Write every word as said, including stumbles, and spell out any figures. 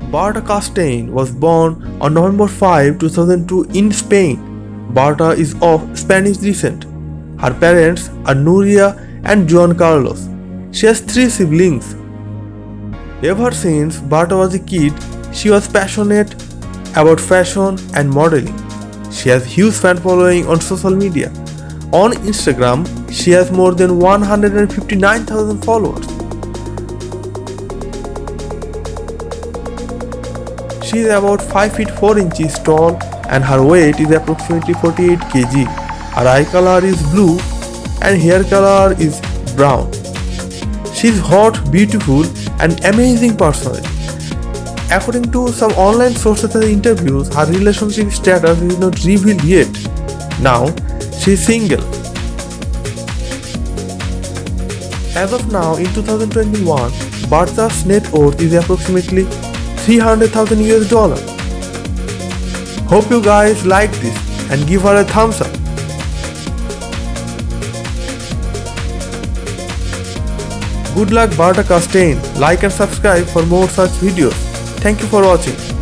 Barta Castain was born on November fifth, two thousand two in Spain. Barta is of Spanish descent. Her parents are Nuria and Juan Carlos. She has three siblings. Ever since Barta was a kid, she was passionate about fashion and modeling. She has huge fan following on social media. On Instagram, she has more than one hundred fifty-nine thousand followers. She is about five feet four inches tall and her weight is approximately forty-eight kilograms. Her eye color is blue and hair color is brown. She is hot, beautiful and amazing personality. According to some online sources and interviews, her relationship status is not revealed yet. Now, she is single. As of now, in two thousand twenty-one, Barta's net worth is approximately three hundred thousand U S dollars. Hope you guys like this and give her a thumbs up. Good luck Barta Castain. Like and subscribe for more such videos. Thank you for watching.